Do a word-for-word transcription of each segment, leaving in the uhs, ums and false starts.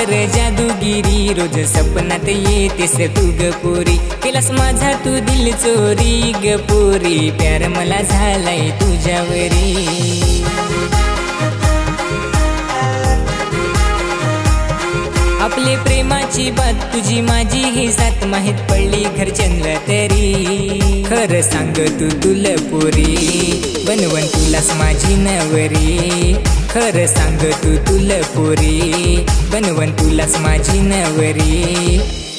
माझ्यावर जादूगिरी, रोज सपनात येतेस तू ग पोरी, केलास माझा तू दिल चोरी ग पोरी, प्यार मला झालाय तुझ्यावरी। आपले प्रेमाची बात तुझी माझी ही साथ माहीत पडली घरच्यांना तरी, खरं सांग तू तुल पोरी, बनवन तुलास माझी नवरी, खरं सांग तू तुल पोरी, बनवन तुलास माझी नवरी।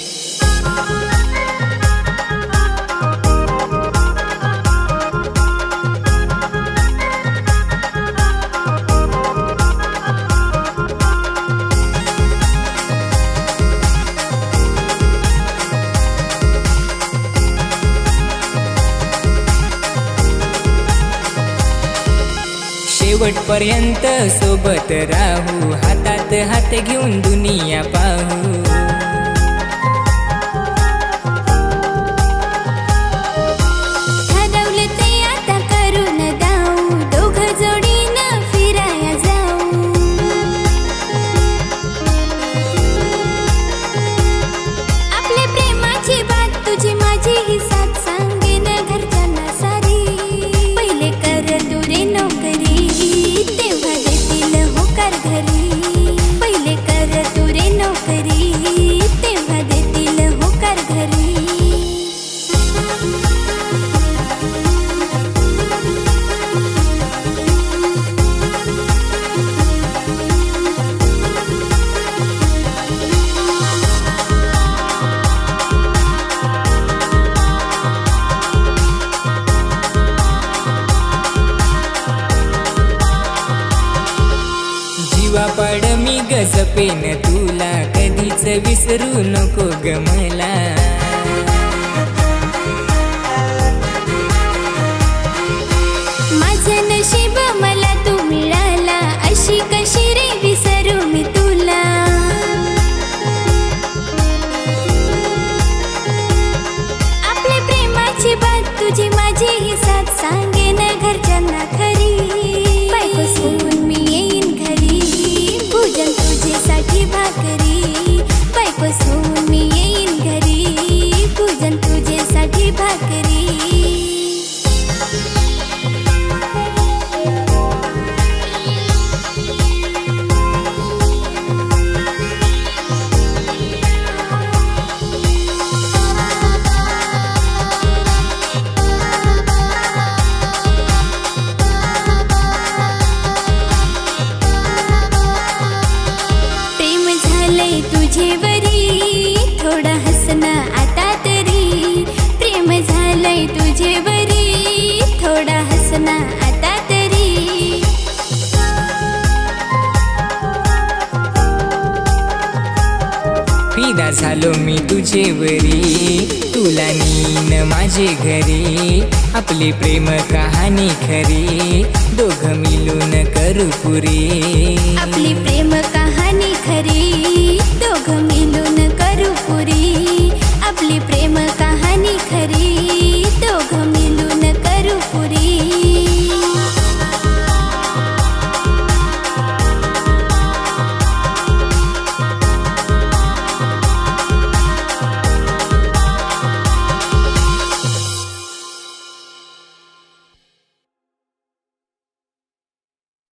शेवटपर्यंत सोबत राहू, हातात हात घेऊन दुनिया पाहू। ठरवलं ते आता करून दाऊ, दोघ जोडीनं फिराया जाऊ। आपल्या प्रेमाची बात तुझी माझी ही साथ सांगेन घरच्यांना सारी, पहिले कर तू रे नोकरी, पहिले कर तू रे नोकरी, तेव्हा देतील होकार घरी। जीवापाड मी गजपेन तुला, कधीच विसरू नको ग मला। माझं नशीब मला तू मिळाला, अशी कशी रे विसरू मी तुला। आपल्या प्रेमाची बात तुझी माझी ही साथ सांगेन घरच्यांना खरी, बायको सोडून मी येईन घरी, पूजन तुझ्यासाठी भाकरी, बायको सोडून मी येईन घरी, पूजन तुझ्यासाठी भाकरी। तुझेवरी थोडा हसना आता तरी, प्रेम झालंय तुझेवरी थोडा हसना आता तरी। फिदा झालो मी तुझेवरी, तुला नीन माझे घरी, आपली प्रेम कहाणी खरी, दोघ मिळून करू पुरी। आपली प्रेम कहाणी खरी, दोघ मिळून करू पुरी, आपली प्रेम